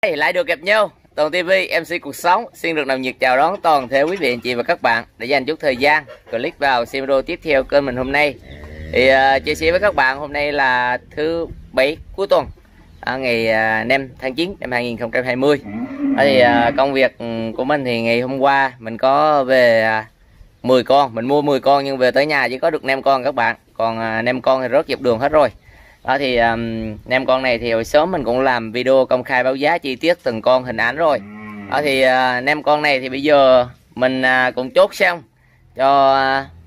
Lại được gặp nhau. Toàn TV MC Cuộc Sống xin được nồng nhiệt chào đón toàn thể quý vị anh chị và các bạn để dành chút thời gian click vào xem video tiếp theo kênh mình hôm nay. Thì chia sẻ với các bạn hôm nay là thứ Bảy cuối tuần, ngày 5 tháng 9 năm 2020. Thì công việc của mình thì ngày hôm qua mình có về 10 con, mình mua 10 con nhưng về tới nhà chỉ có được 5 con các bạn. Còn 5 con thì rớt dọc đường hết rồi. Đó thì 5 con này thì hồi sớm mình cũng làm video công khai báo giá chi tiết từng con hình ảnh rồi. Đó thì 5 con này thì bây giờ mình cũng chốt xong cho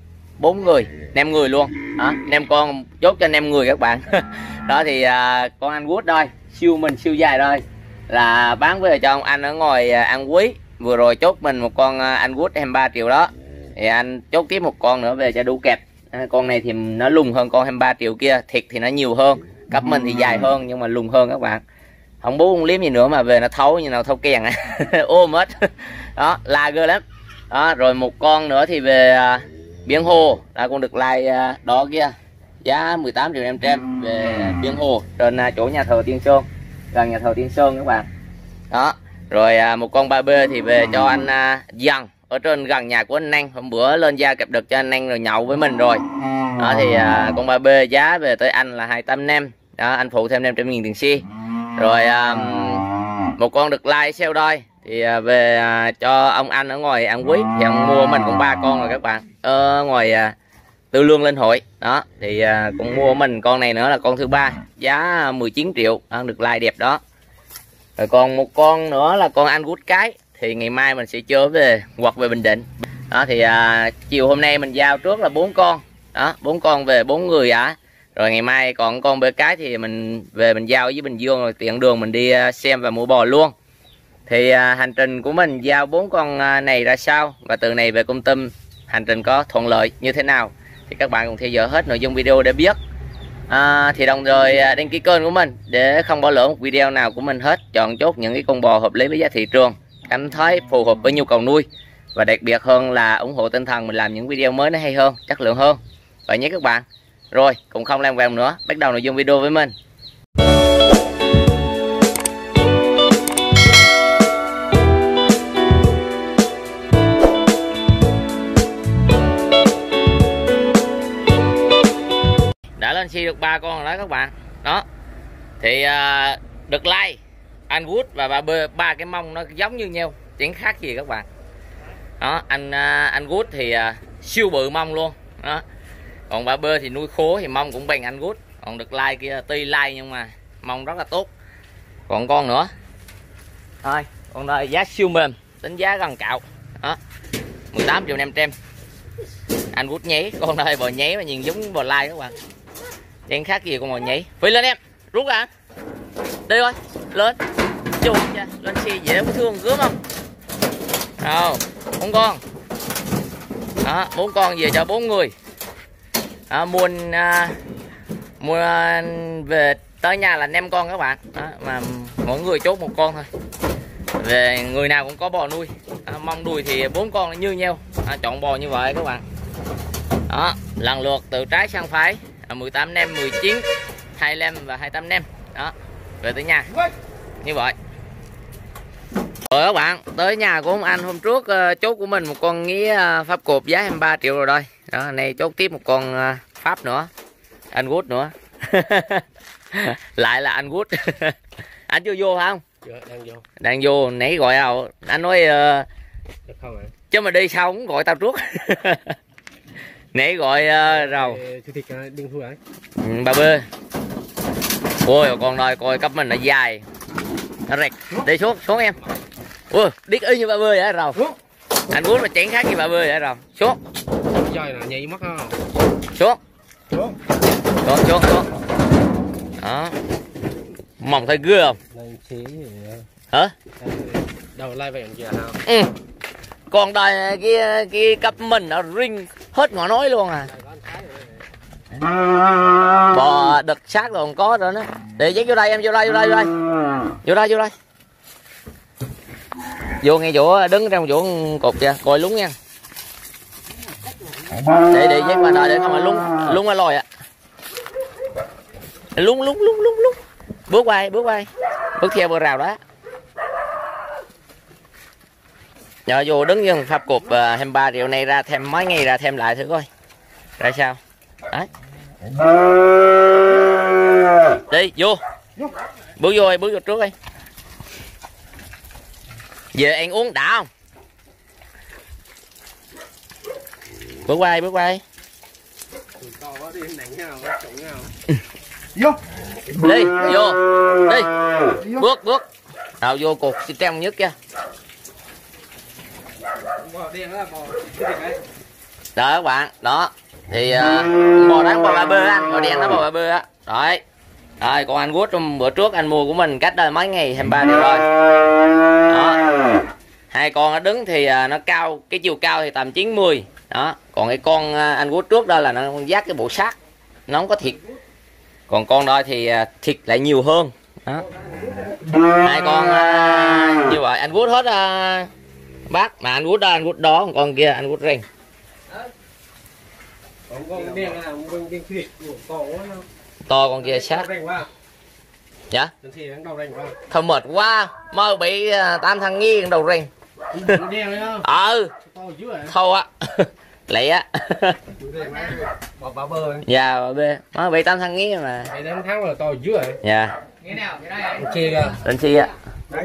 4 người, 5 người luôn. Đó, 5 con chốt cho 5 người các bạn. Đó thì con anh Wood đây, siêu dài đây là bán về cho ông anh ở ngoài An Quý. Vừa rồi chốt mình một con anh Wood 23 triệu đó. Thì anh chốt tiếp một con nữa về cho đủ kẹp. Con này thì nó lùng hơn con 23 triệu kia, thịt thì nó nhiều hơn, cặp mình thì dài hơn nhưng mà lùng hơn các bạn. Không bú không liếm gì nữa mà về nó thấu như nào thấu kèn. Ôm hết. Đó, la ghê lắm. Đó, rồi một con nữa thì về Biển Hồ, là con được lai đó kia, giá 18 triệu 500 về Biển Hồ trên chỗ nhà thờ Tiên Sơn, gần nhà thờ Tiên Sơn các bạn. Đó, rồi một con 3B thì về cho anh Dần ở trên gần nhà của anh Năng, hôm bữa lên gia cặp được cho anh Năng rồi nhậu với mình rồi. Đó thì con 3B giá về tới anh là 285. Đó, anh phụ thêm 500.000 tiền xe. Rồi một con được like sale đôi thì về cho ông anh ở ngoài An Quý, thì ông mua mình cũng 3 con rồi các bạn, ở ngoài Tư Lương Lên Hội. Đó thì cũng mua mình con này nữa là con thứ 3, giá 19 triệu, được like đẹp đó. Rồi còn một con nữa là con anh Wood cái, thì ngày mai mình sẽ chở về hoặc về Bình Định. Đó thì chiều hôm nay mình giao trước là 4 con. Đó, 4 con về 4 người rồi ngày mai còn con bê cái thì mình về mình giao với Bình Dương, rồi tiện đường mình đi xem và mua bò luôn. Thì hành trình của mình giao 4 con này ra sao và từ này về Kon Tum hành trình có thuận lợi như thế nào thì các bạn cùng theo dõi hết nội dung video để biết. Thì đồng thời đăng ký kênh của mình để không bỏ lỡ một video nào của mình hết, chọn chốt những cái con bò hợp lý với giá thị trường, cảm thấy phù hợp với nhu cầu nuôi, và đặc biệt hơn là ủng hộ tinh thần mình làm những video mới nó hay hơn, chất lượng hơn vậy nhé các bạn. Rồi cũng không làm vòng nữa, bắt đầu nội dung video với mình. Đã lên xe được 3 con rồi đó các bạn. Đó thì được like anh Wood và ba cái mông nó giống như nhau, chẳng khác gì các bạn. Đó, anh Wood thì siêu bự mông luôn. Đó, còn 3B thì nuôi khố thì mông cũng bằng anh Wood. Còn được like kia tuy like nhưng mà mông rất là tốt. Còn con nữa thôi, con đây giá siêu mềm, tính giá gần cạo. Đó, 18 triệu 500. Anh Wood nháy, con đây bò nháy mà nhìn giống bò lai các bạn, chẳng khác gì con bò nháy. Phi lên em, rút ra đi thôi, lên chung nha, lên xe dễ có thương gớm không. Đâu 4 con. Đó, 4 con về cho 4 người. Đó, mua về tới nhà là 5 con các bạn. Đó, mà mỗi người chốt 1 con thôi, về người nào cũng có bò nuôi. Mong đùi thì 4 con như nhau, chọn bò như vậy các bạn. Đó, lần lượt từ trái sang phải, 18 năm, 19, 25 và 28 năm. Đó, về tới nhà như vậy. Rồi các bạn, tới nhà của ông anh hôm trước chốt của mình một con nghĩa Pháp cột giá 23 triệu rồi đây. Đó, nay chốt tiếp một con Pháp nữa, anh Wood nữa. Lại là anh Wood. Anh chưa vô hả không? Đang vô, nãy gọi đâu anh nói không chứ mà đi sau cũng gọi tao trước. Nãy gọi rồi. Bà B. Ôi con đây coi cấp mình là dài. Nó rệt. Đi xuống em. Ui, điếc y như bà B vậy rồi. Anh Wood mà chẳng khác gì bà B vậy rồi. Xuống. Nhảy mất không? Xuống. Xuống. Đó. Mỏng thấy ghê không? Hả? Đâu lai vẹn kìa hả? Ừ. Còn đây kia cấp mình nó rinh hết ngõ nói luôn à. Bò đực sát rồi còn có rồi đó. Để dắt vô đây em, vô đây. Vô đây. Vô ngay chỗ đứng trong chỗ cột kìa, coi lúng nha. Để dắt qua đây để không mà lúng ở lòi ạ. Lúng. Bước qua. Bước theo bờ rào đó. Nhờ vô đứng với pháp cục 23 triệu này ra thêm mấy ngày ra thêm lại thử coi ra sao. Đấy. Đi vô. Bước vô, bước vô trước đi. Về ăn uống đã không? Bước qua đây, bước qua đây. Vô. Đi, vô. Đi. Bước, bước. Nào vô cột treo nhất kia. Đó các bạn, đó. Thì bò đáng bò ba bơ anh, bò đen nó bò ba bơ á. Đấy. Rồi, còn anh Wood trong bữa trước anh mua của mình cách đây mấy ngày 23 triệu rồi. Đó. Hai con nó đứng thì nó cao, cái chiều cao thì tầm 90. Đó, còn cái con anh Wood trước đó là nó dắt cái bộ sắt, nó không có thịt. Còn con đó thì thịt lại nhiều hơn. Đó. Hai con như vậy anh Wood hết bác mà anh Wood đó, anh Wood đó, còn con kia anh Wood rình. To con kia sát. Dạ? Không mệt quá, mơ bị 8 thằng nghi đầu rình. Thôi á. Lẹ á. Dạ bà bê. Mơ bị 8 thằng nghi mà. 8 tháng là to dữ rồi. Dạ. Lên chi á.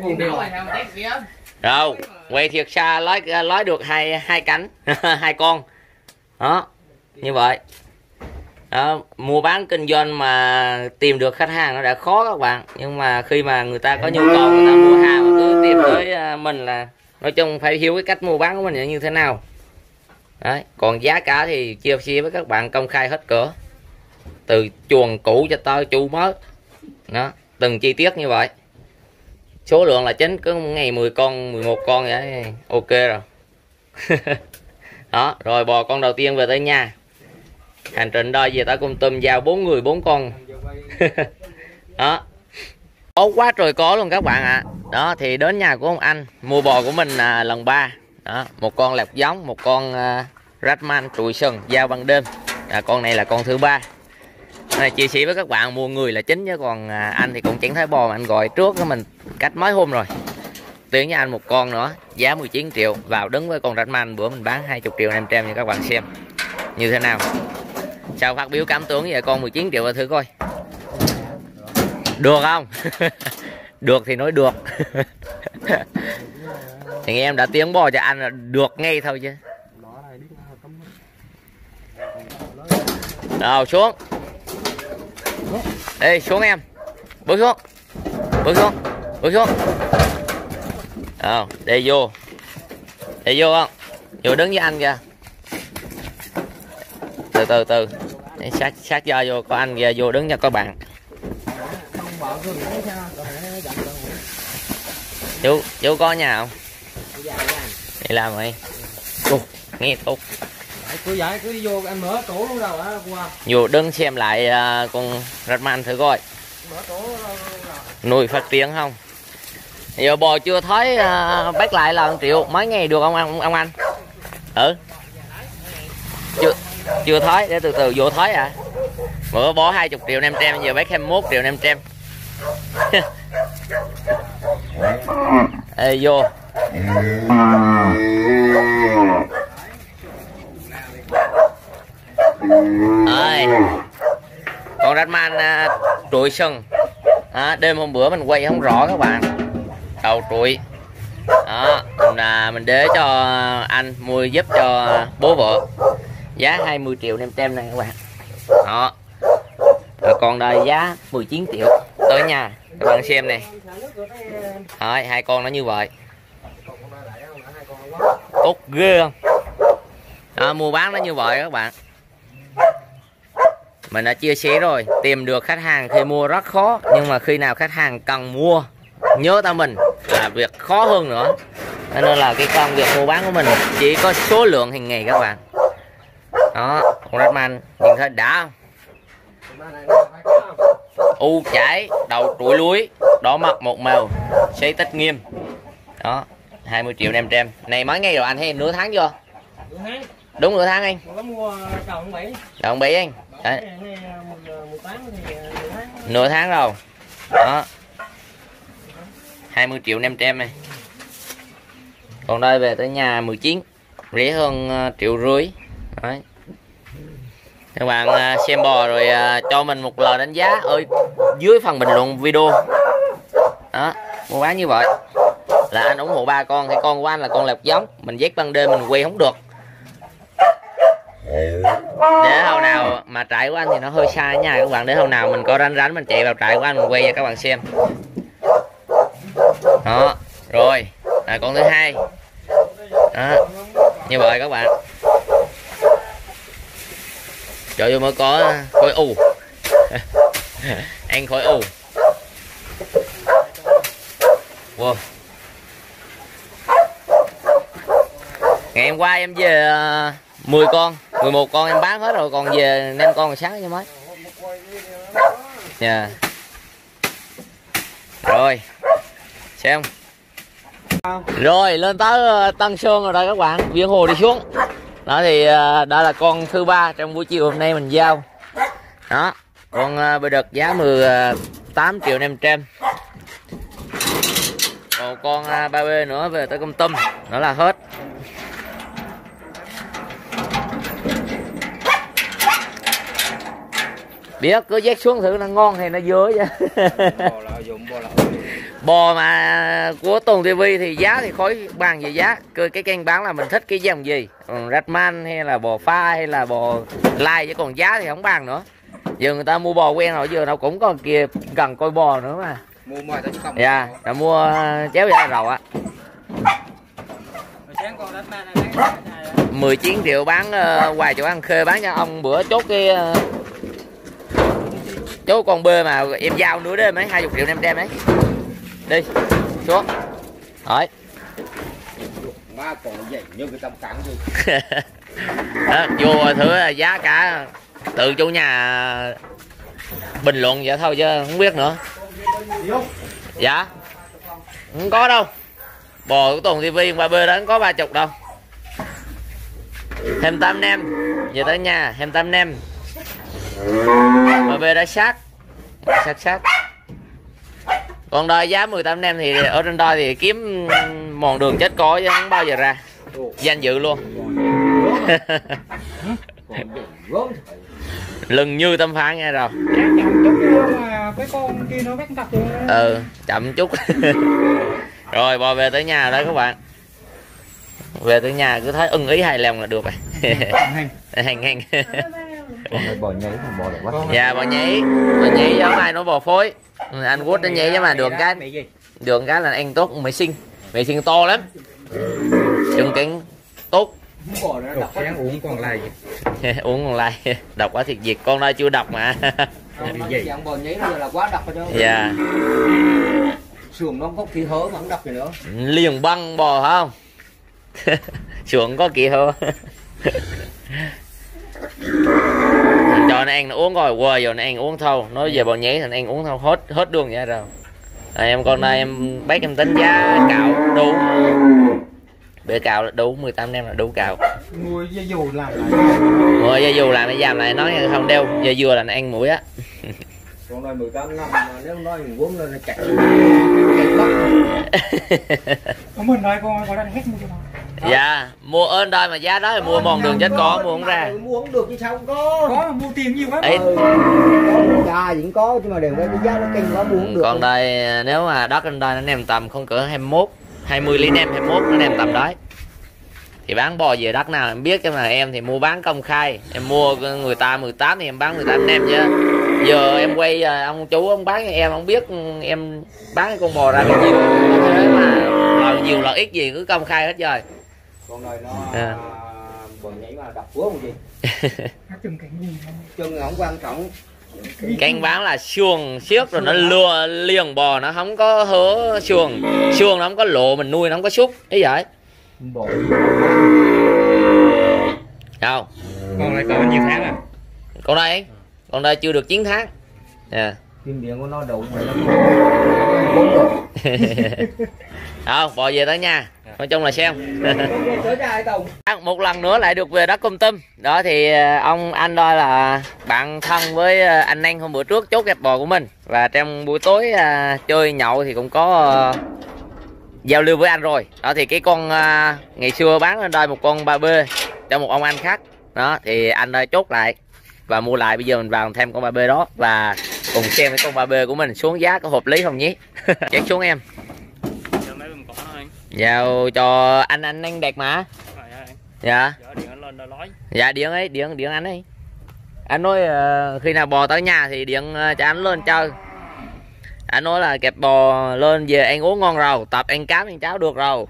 Rồi, quay thiệt xa lói được hai cánh, hai con. Đó, như vậy. Đó, mua bán kinh doanh mà tìm được khách hàng nó đã khó các bạn, nhưng mà khi mà người ta có nhu cầu người ta mua hàng mà cứ tìm tới mình là nói chung phải hiểu cái cách mua bán của mình là như thế nào. Đấy, còn giá cả thì chia sẻ với các bạn công khai hết cỡ, từ chuồng cũ cho tới chu mới, đó từng chi tiết như vậy. Số lượng là chính, cứ ngày 10 con 11 con vậy ok rồi. Đó, rồi bò con đầu tiên về tới nhà. Hành trình đó về tới Kon Tum giao 4 người 4 con. Đó. Có quá trời có luôn các bạn ạ. Đó thì đến nhà của ông anh mua bò của mình là lần 3. Đó, một con lạc giống, một con Rachman trụi sừng giao ban đêm. Con này là con thứ 3. Này, chia sẻ với các bạn mua người là chính chứ còn anh thì cũng chẳng thấy bò mà anh gọi trước của mình cách mấy hôm rồi. Tuyển với anh một con nữa giá 19 triệu vào đứng với con Rachman bữa mình bán 20 triệu 500 cho các bạn xem như thế nào. Sao phát biểu cảm tưởng vậy con 19 triệu là thử coi. Được không? Được thì nói được. Thì em đã tiếng bò cho anh là được ngay thôi chứ. Nào xuống. Ê xuống em. Bước xuống. Bước xuống. Bước xuống. Để vô. Để vô không? Vô đứng với anh kìa. Từ từ. Sát do vô có anh kìa, vô đứng cho các bạn. Chú có nhà không? Đi làm rồi. Nghe tốt. Cứ vô em mở tủ luôn đâu hả qua. Vô đứng xem lại con Rachman thử coi. Nuôi phát triển không? Giờ bò chưa thấy bác lại là 1 triệu mấy ngày được ông anh? Chưa thấy, để từ từ vô thấy à. Bữa bó 20 triệu 500 giờ bác 21 triệu 500. Ê vô. Ơi. Con Rachman trụi sừng. Đêm hôm bữa mình quay không rõ các bạn. Đầu trụi. Đó, mình để cho anh mua giúp cho bố vợ. Giá 20 triệu 500 này các bạn. Đó. Rồi còn đây giá 19 triệu tới nhà các bạn xem này. Rồi, hai con nó như vậy. Tốt ghê không? Đó, mua bán nó như vậy các bạn. Mình đã chia sẻ rồi, tìm được khách hàng khi mua rất khó, nhưng mà khi nào khách hàng cần mua nhớ tới mình là việc khó hơn nữa. Nên là cái công việc mua bán của mình chỉ có số lượng hàng ngày các bạn. Đó, con Rachman nhìn thấy đã không? U chảy, đầu trụi lúi, đỏ mặt một màu, xây tích nghiêm. Đó, 20 triệu 500. Này mấy ngày rồi anh hay nửa tháng chưa? Đúng nửa tháng anh. Đầu 7 anh. Đấy. Nửa tháng rồi. Đó. 20 triệu 500 này. Còn đây về tới nhà 19, rẻ hơn 1,5 triệu. Đấy. Các bạn xem bò rồi cho mình một lời đánh giá ở dưới phần bình luận video. Đó, mua bán như vậy là anh ủng hộ ba con, thì con của anh là con lọc giống, mình dắt ban đêm mình quay không được. Để hôm nào mà trại của anh thì nó hơi xa nha các bạn, để hôm nào mình có rảnh mình chạy vào trại của anh mình quay cho các bạn xem. Đó, rồi là con thứ hai. Đó, như vậy các bạn. Cho vô mới có khối u. Ăn khối u. Wow. Ngày hôm qua em về 10 con, 11 con em bán hết rồi, còn về 5 con sáng cho mấy. Dạ. Rồi. Xem. Rồi lên tới Tân Sơn rồi đây các bạn, Biển Hồ đi xuống. Đó thì đó là con thứ ba trong buổi chiều hôm nay mình giao. Đó, con bê đực giá 18.500.000. Còn con 3B nữa về tới Kon Tum nữa là hết. Biết cứ vét xuống thử nó ngon hay nó dơ chứ. Bò mà của Tùng TV thì giá thì khối bằng về giá. Cái kênh bán là mình thích cái dòng gì, Ratman hay là bò pha hay là bò lai, chứ còn giá thì không bằng nữa. Giờ người ta mua bò quen rồi, giờ đâu cũng còn kia cần coi bò nữa mà. Mua mồi tới không? Dạ, là mua chéo ra rồi á. 19 triệu bán hoài chỗ ăn Khê, bán cho ông bữa chốt cái chốt con bê mà em giao nữa đấy mấy 20.500.000 đấy. Đi xuống hỏi Má còn vậy như cái tâm cẳng gì. Đó, vô thử giá cả tự chủ nhà bình luận vậy thôi chứ không biết nữa. Dạ không có đâu, bò của Tùng TV 3B đó không có 30 đâu. 28 nem về tới nhà 28 nem. 3B đã sát. Còn đòi giá 18 nem thì ở trên đôi thì kiếm mòn đường chết có chứ không bao giờ ra. Danh dự luôn. Lưng như tấm phá nghe rồi. Cái con kia nó cặp Chậm chút. Rồi bò về tới nhà đó các bạn. Về tới nhà cứ thấy ưng ý hài lòng là được rồi. Hành. bò nhảy không bò đẹp quá. Dạ bò nhảy giống ai nó bò phối. Anh Quốc nó nhảy chứ mà đường cái là ăn tốt, mày sinh to lắm. Chân cánh tốt. Uống còn lại. Uống còn lại. Độc quá thiệt diệt, con đây chưa độc mà. Bò nhảy nó là quá độc rồi. Dạ. Sườn nó có kỳ hớ mà không độc gì nữa. Liền băng bò hả không? Sườn có kỳ hớ. Cho nó ăn nó uống rồi qua giờ nó ăn uống thâu, nói về bò nhảy thì nó ăn uống thâu hết đường vậy rồi. Em con đây em bác em tính giá cạo đủ, bể cạo đủ 18 nem là đủ cạo. Mua dây dù làm lại. Mua dây dù làm cái giảm lại nói không đeo dây dừa là nó ăn mũi á. Con đây 18 năm mà nếu nói mình quấn lên nó chặt. Mình nói con có đang hết mua cho nó. Dạ, mua ơn đây mà giá đó thì mua mòn đường chết có mua không ra. Mua không được chứ sao không có. Có mua tiền nhiều quá. Giá vẫn có chứ mà đều cái giá nó kinh quá mua không được. Còn đây nếu mà đất trên đây nó nằm tầm không cỡ 21, 20 lý nem 21 nó nằm tầm đấy. Thì bán bò về đất nào em biết, chứ mà em thì mua bán công khai, em mua người ta 18 thì em bán 18 nem chứ. Giờ em quay ông chú ông bán cho em không biết em bán cái con bò ra bao nhiêu, thế mà là nhiều là ít gì cứ công khai hết rồi. Con này nó bò nhảy mà đập quá gì. Chân không quan trọng. Canh bán là xuồng xiếc rồi nó lừa liền bò, nó không có hứa xuồng nó không có lộ, mình nuôi nó không có xúc ý vậy. Bò. Đâu? Con này có bao nhiêu tháng à? Con đây chưa được 9 tháng. Yeah. Kim điện của nó đủ mà nó bò về tới nha. Nói chung là xem. Một lần nữa lại được về đất Kon Tum. Đó thì anh đó là bạn thân với anh Anh hôm bữa trước chốt kẹp bò của mình. Và trong buổi tối chơi nhậu thì cũng có giao lưu với anh rồi. Đó thì cái con ngày xưa bán lên đây một con 3B cho một ông anh khác. Đó thì anh ơi chốt lại và mua lại, bây giờ mình vào thêm con 3B đó và cùng xem cái con 3B của mình xuống giá có hợp lý không nhé. Chắc xuống em. Giao cho anh đẹp mà. Dạ. Dạ điện ấy, điện anh ấy. Anh nói khi nào bò tới nhà thì điện cho anh lên chơi. Anh nói là kẹp bò lên về ăn uống ngon rồi, tập ăn cám ăn cháo được rồi.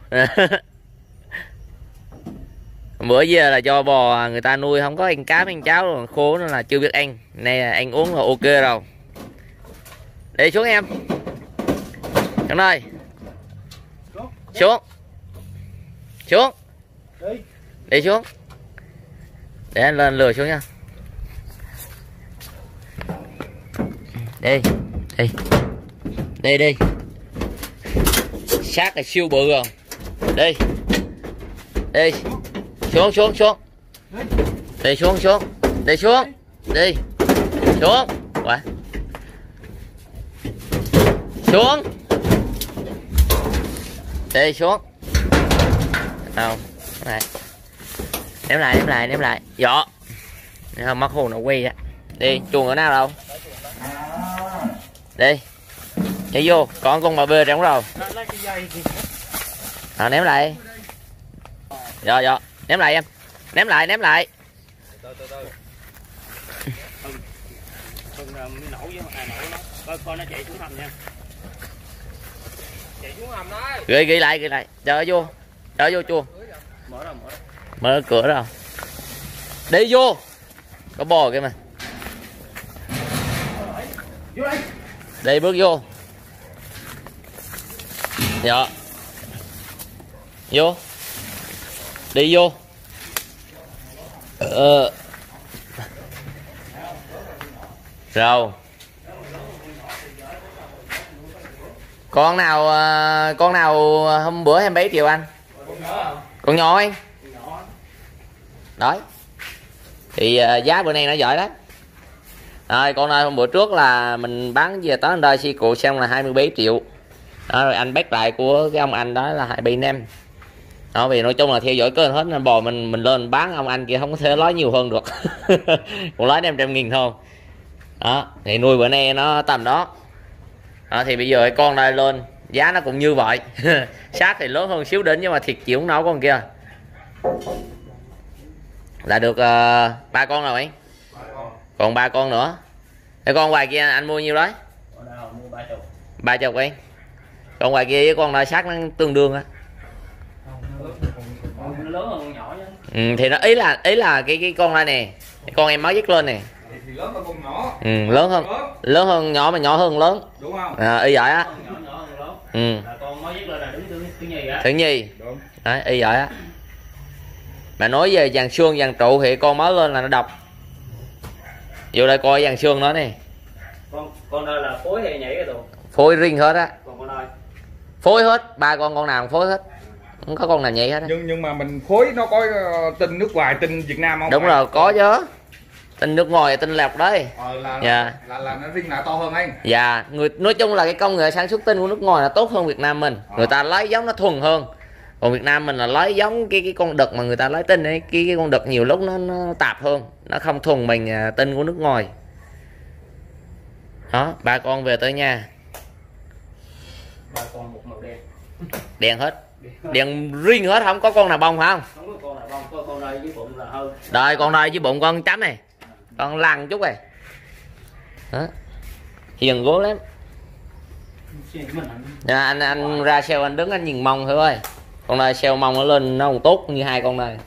Bữa giờ là do bò người ta nuôi không có ăn cám ăn cháo rồi, khô nó là chưa biết ăn. Nay là ăn uống là ok rồi. Đi xuống em. Thằng ơi. Xuống. Xuống. Đi xuống. Để anh lên lừa xuống nha. Đi. Đi. Đi đi. Sát là siêu bự rồi. Đi. Đi. Xuống xuống xuống. Đi xuống xuống. Đi xuống. Đi. Xuống. Quả. Xuống. Đi xuống. Không. Này. Ném lại. Dọ. Không mắc hồn nó quay á. Đi, chuồng ở nào đâu? Đi. Nhảy vô, còn con 3B trống rồi. Ném lại. Rồi, ném lại em. Ném lại. Con nó chạy xuống hầm nha. Chạy xuống hầm đó. Ghi lại. Chờ vô chuồng. Mở cửa rồi. Đi vô. Có bò kìa mà. Đi bước vô. Dạ. Vô. Đi vô. Rồi. Con nào hôm bữa em 7 triệu anh? Con nhỏ anh. Đấy. Thì giá bữa nay nó giỏi đó. Rồi con này hôm bữa trước là mình bán về tới đây si cụ xong là 27 triệu. Đó, rồi anh bác lại của cái ông anh đó là 27 đó, vì nói chung là theo dõi kênh hết nên bò mình lên bán ông anh kia không có thể lấy nhiều hơn được. Còn lấy 500.000 thôi. Đó thì nuôi bữa nay nó tầm đó. Đó thì bây giờ cái con đây lên giá nó cũng như vậy. Sát thì lớn hơn xíu đỉnh nhưng mà thiệt chịu không nổi con kia. Là được 3 con rồi anh. Còn 3 con nữa. Cái con ngoài kia anh mua nhiêu đấy? 30 anh. Còn ngoài kia với con này sát nó tương đương á. Thì nó ý là cái con này nè, con em mới dứt lên nè. Thì lớn hơn con nhỏ. Lớn hơn nhỏ mà nhỏ hơn lớn. Đúng không? Y vậy á. Con mới dứt lên là đứng thứ nhì á. Thứ nhì. Đấy, y vậy á. Mà nói về dàn xương dàn trụ thì con mới lên là nó độc. Vô đây coi dàn xương nó nè. Con đây là phối hay nhảy cái đồ? Phối riêng hết á. Còn con đây. Phối hết, 3 con nào cũng phối hết. Không có con nào nhảy hết á. Nhưng mà mình phối nó có tinh nước ngoài, tinh Việt Nam không? Đúng rồi, có chứ. Tinh nước ngoài, tinh lọc đấy. Là nó riêng là to hơn anh. Dạ, nói chung là cái công nghệ sản xuất tinh của nước ngoài là tốt hơn Việt Nam mình. Người ta lấy giống nó thuần hơn. Còn Việt Nam mình là lấy giống cái con đực mà người ta lấy tinh ấy, cái con đực nhiều lúc nó tạp hơn, nó không thuần mình tinh của nước ngoài. Đó, 3 con về tới nhà. 3 con một màu đen. Đen hết. Đen riêng hết, không có con nào bông phải không? Không có con nào bông, có con đây với bụng là hơn. Rồi con đây với bụng con chấm này. Con lằn chút này. Đó. Hiền gố lắm. Anh ra sale anh đứng anh nhìn mông thôi ơi. Con này sale mông nó lên nó không tốt như 2 con này.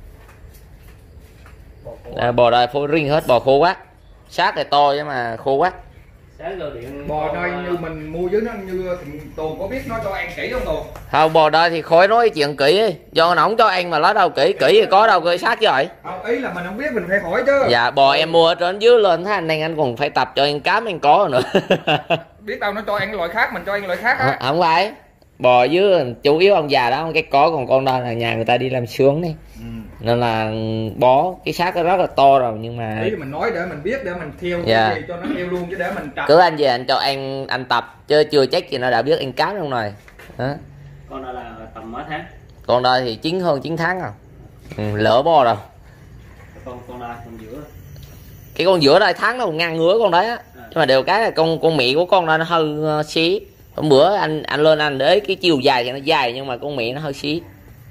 Bò đây phối riêng hết, bò khô quá. Sát thì to chứ mà khô quá. Bò đây như mình mua dưới nó như Tùng có biết nó cho ăn kỹ không Tùng? Không, bò đây thì khỏi nói chuyện kỹ ấy. Do nó không cho ăn mà nói đâu kỹ thì có đâu cơ sát chứ vậy. Không, ý là mình không biết mình phải hỏi chứ. Dạ bò em mua ở trên dưới lên thấy anh đang anh còn phải tập cho ăn cám ăn có nữa. Biết đâu nó cho ăn loại khác, mình cho ăn loại khác á. Không phải. Bò dưới chủ yếu ông già đó cái có, còn con đây là nhà người ta đi làm sướng đi. Nên là bó cái xác nó rất là to rồi nhưng mà ý mình nói để mình biết để mình theo dạ. Cái gì cho nó theo luôn chứ để mình tập. Cứ anh về anh cho anh tập chứ chưa chắc gì nó đã biết ăn cám trong này. Đó. Con mấy tháng? Con đây thì 9 hơn 9 tháng rồi. Lỡ bo rồi. Con đây con giữa. Cái con giữa đây tháng nó còn ngang ngứa con đấy á. Nhưng mà đều cái là con mị của con đây nó hơi xí. Hôm bữa anh lên anh để cái chiều dài thì nó dài nhưng mà con mị nó hơi xí.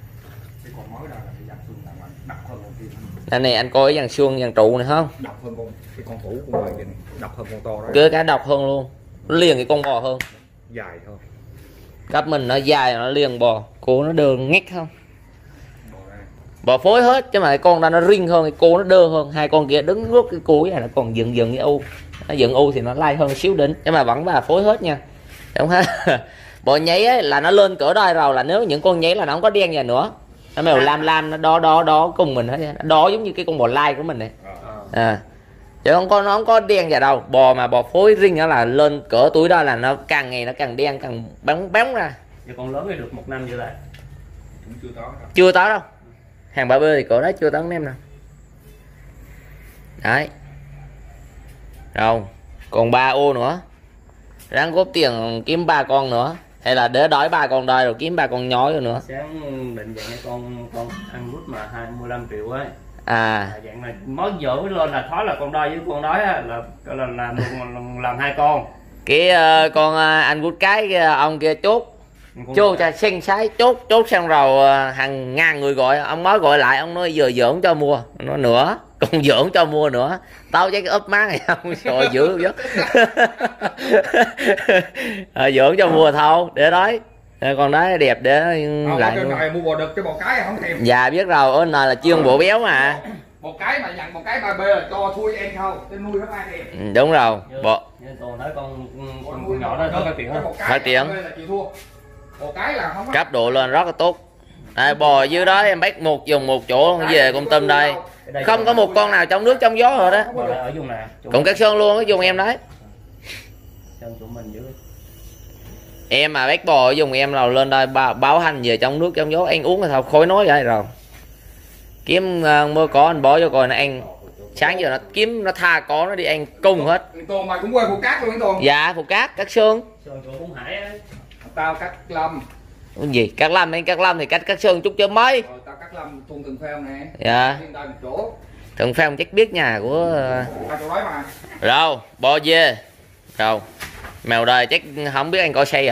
Đây này anh coi cái dàn xương dàn trụ này không? Độc hơn cái con cũ của ngoài kìa, độc hơn con to đó. Cứ cả độc hơn luôn. Nó liền cái con bò hơn. Dài thôi. Cấp mình nó dài nó liền bò, cô nó đơ ngách không? Bò phối hết chứ mà con đó nó rinh hơn, cái cô nó đơ hơn. Hai con kia đứng ngước cái cuối này nó còn dựng cái u. Nó dựng u thì nó lai hơn xíu đỉnh, nhưng mà vẫn là phối hết nha. Đúng không? Bò nháy ấy, là nó lên cỡ đây rồi, là nếu những con nháy là nó không có đen gì nữa. Nó mèo lam nó đó cùng mình hết, đó giống như cái con bò lai của mình này. Chứ nó không có đen gì đâu. Bò mà bò phối rinh đó là lên cỡ tuổi đó là nó càng ngày nó càng đen, càng bóng ra. Giờ con lớn thì được 1 năm như vậy. Cũng Chưa tới đâu. Hàng 3B thì cỡ đó chưa tới em nè. Đấy. Rồi, còn 3 ô nữa. Ráng góp tiền kiếm 3 con nữa. Hay là để đói 3 con đây rồi kiếm 3 con nhói rồi nữa. Sáng định dạng con ăn rút mà 25 triệu ấy. Dạng này mới dở lên là thói là con đôi với con đói á, là làm 2 con. Cái con anh Gút cái ông kia chốt cho xanh sái chốt xong rồi hàng ngàn người gọi, ông mới gọi lại ông nói giờ giỡn cho mua, nó nữa còn giỡn cho mua nữa, tao chắc cái ốp má này không sợ dữ chứ. Giỡn cho mua thôi để đấy con đấy đẹp để lại luôn. Này mua bò đực cái bò cái không thèm. Dạ biết rồi, ở này là chuyên bộ béo mà. Một cái mà dặn một cái 3B là cho thui em không, cái nuôi không ai thèm. Đúng rồi. Bộ Tôi nói con nhỏ đó có tiền không? Phải tiền. Một cái là không có. Cấp độ lên rất là tốt. Đây, bò dưới đó em bắt một dùng một chỗ về con tôm đây. Không có một con nào trong nước trong gió rồi đó. Ở vùng nào? Cũng Cát Sơn luôn, cái vùng em đấy. Em mà bắt bò ở vùng em nào lên đây báo hành về trong nước trong gió anh uống thì thôi khối nói vậy rồi. Kiếm mưa có anh bỏ cho coi nó ăn. Sáng giờ nó kiếm nó tha có nó đi ăn cung hết. Tồn mày cũng quê Phù Cát luôn Tồn. Dạ Phù Cát, Cát Sơn. Tao Cát Lâm. Cái gì? Cát Lâm anh Cát Lâm thì cách Cát Sơn chút chứ mấy. Rồi tao Cát Lâm thôn Thường Phèo nè. Dạ. Thường Phèo chắc biết nhà của rồi, bò dê. Rồi. Mèo đời chắc không biết anh coi xây à.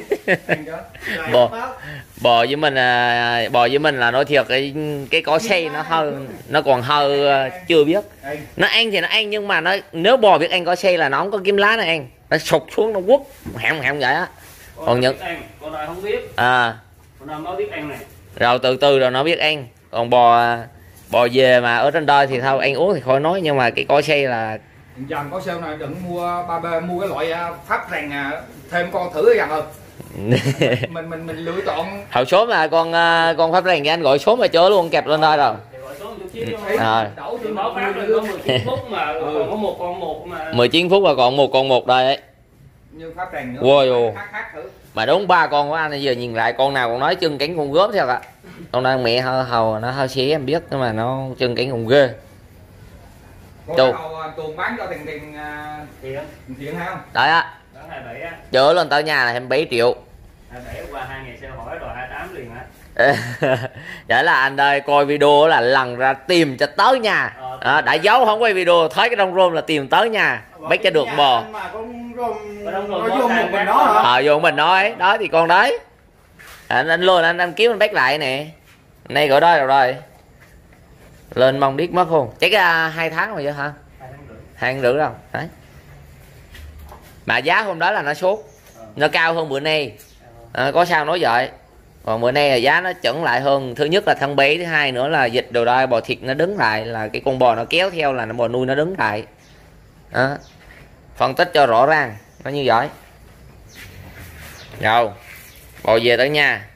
bò với mình là nói thiệt cái cỏ xây nó còn hơi chưa biết. Nó ăn thì nó ăn nhưng mà nếu bò biết ăn cỏ xây là nó không có kiếm lá này ăn, nó sụt xuống nó quất hẹm vậy á. Còn những con này không biết. Con này mới biết ăn này. Rồi từ từ rồi nó biết ăn. Còn bò về mà ở trên đời thì thôi ăn uống thì khỏi nói, nhưng mà cái cỏ xây là dần có sale này đừng mua 3B, mua cái loại pháp rằng thêm con thử cái hơn. mình lựa chọn hậu số mà con pháp rằng anh gọi số mà chở luôn kẹp lên đây rồi. Rồi. 19 phút mà còn một đây ấy. Như pháp rằng nữa. Wow. Mà đúng 3 con của anh giờ nhìn lại con nào còn nói chân cánh con gớm theo ạ. Con đang mẹ hầu nó hơi xí em biết nhưng mà nó chân cánh còn ghê. Tuần bán cho tiền hay không? Đấy á. Chở lên tới nhà là 27 triệu. 27 qua 2 ngày sau hỏi rồi 28 liền á. Vậy là anh đây coi video là lần ra tìm cho tới nhà. Đã giấu không quay video thấy cái đông rôm là tìm tới nhà bắt cho được bò. Vô mình nói đó thì con đấy. Anh luôn anh kiếm anh bắt lại nè. Nay gọi đó rồi. Lên mong biết mất không? Chắc 2 tháng rồi chứ hả? 2 tháng rưỡi đâu. Đấy. Mà giá hôm đó là nó sốt. Nó cao hơn bữa nay. Có sao nói vậy. Còn bữa nay là giá nó chững lại hơn. Thứ nhất là thân bé, thứ hai nữa là dịch đồ đây bò thịt nó đứng lại, là cái con bò nó kéo theo là nó bò nuôi nó đứng lại. Đó. Phân tích cho rõ ràng nó như vậy. Rồi bò về tới nhà.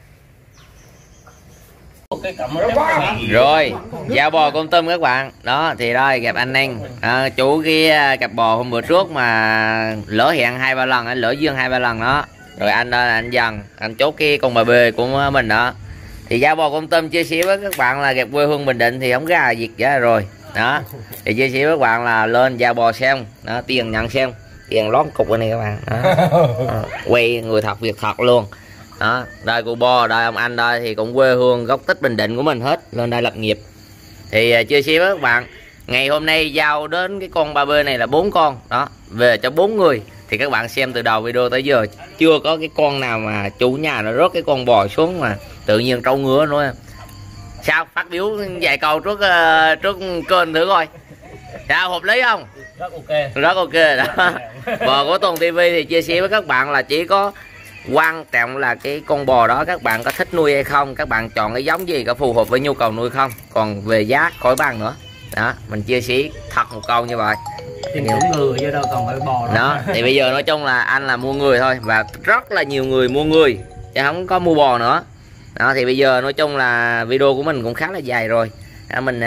Rồi giao bò con tôm các bạn. Đó thì đây gặp anh Anh chủ kia cặp bò hôm bữa trước mà lỡ hẹn 2-3 lần, anh lỡ duyên 2-3 lần đó. Rồi anh dần anh chốt cái con bà bê của mình đó. Thì giao bò con tôm chia sẻ với các bạn là gặp quê hương Bình Định thì không ra việc ra rồi đó. Thì chia sẻ với các bạn là lên giao bò xem đó, tiền nhận xem, tiền lót cục này các bạn đó. Quay người thật việc thật luôn đó. Đây cụ Bo, đây ông anh đây thì cũng quê hương gốc tích Bình Định của mình hết, lên đây lập nghiệp. Thì chia sẻ với các bạn, ngày hôm nay giao đến cái con 3B này là 4 con đó, về cho 4 người. Thì các bạn xem từ đầu video tới giờ chưa có cái con nào mà chủ nhà nó rớt cái con bò xuống mà tự nhiên trâu ngứa nữa. Sao phát biểu vài câu trước kênh thử coi, sao hợp lý không? Rất ok, rất ok đó. Bò của Tùng TV thì chia sẻ với các bạn là chỉ có quan trọng là cái con bò đó các bạn có thích nuôi hay không, các bạn chọn cái giống gì có phù hợp với nhu cầu nuôi không, còn về giá khỏi bàn nữa đó. Mình chia sẻ thật một câu như vậy. tìm cũng người chứ đâu còn phải bò đó. Thì bây giờ nói chung là anh là mua người thôi, và rất là nhiều người mua người chứ không có mua bò nữa đó. Thì bây giờ nói chung là video của mình cũng khá là dài rồi đó, mình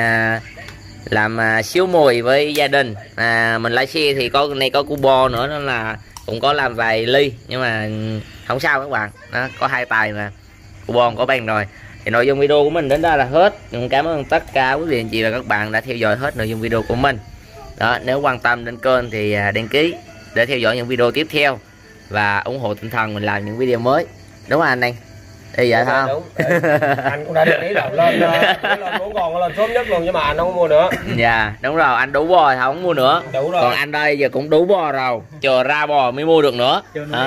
làm xíu mồi với gia đình, mình lái xe thì có này có cu bò nữa nên là cũng có làm vài ly, nhưng mà không sao các bạn đó, có 2 tài mà cu bò có bàn rồi. Thì nội dung video của mình đến đây là hết. Cảm ơn tất cả quý vị anh chị và các bạn đã theo dõi hết nội dung video của mình đó. Nếu quan tâm đến kênh thì đăng ký để theo dõi những video tiếp theo và ủng hộ tinh thần mình làm những video mới, đúng không anh Đăng? Thì vậy thôi không? Anh cũng đã được ý là lên 4 con lên sớm nhất luôn, nhưng mà anh không mua nữa. Dạ đúng rồi, anh đủ bò thì không mua nữa. Đủ rồi. Còn anh đây giờ cũng đủ bò rồi, chờ ra bò mới mua được nữa.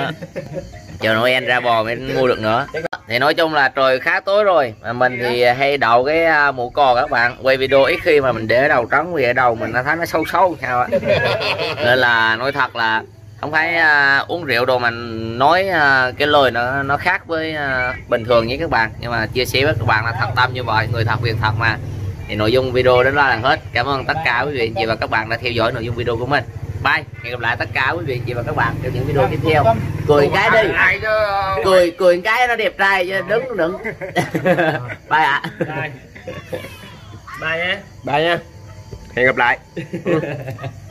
Chờ Noel ra bò mới mua được nữa. Thì nói chung là trời khá tối rồi, mà mình thì hay đậu cái mũ cò các bạn. Quay video ít khi mà mình để ở đầu trống, vì ở đầu mình thấy nó sâu sao á. Nên là nói thật là không phải uống rượu đồ mà nói cái lời nó khác với bình thường với các bạn, nhưng mà chia sẻ với các bạn là thật tâm như vậy, người thật việc thật mà. Thì nội dung video đến đó là hết. Cảm ơn tất cả quý vị anh chị và các bạn đã theo dõi nội dung video của mình. Bye, hẹn gặp lại tất cả quý vị anh chị và các bạn trong những video tiếp theo. Cười cái đi, cười cái nó đẹp trai chứ đừng. Bye ạ. Bye nhé. Bye nha, hẹn gặp lại.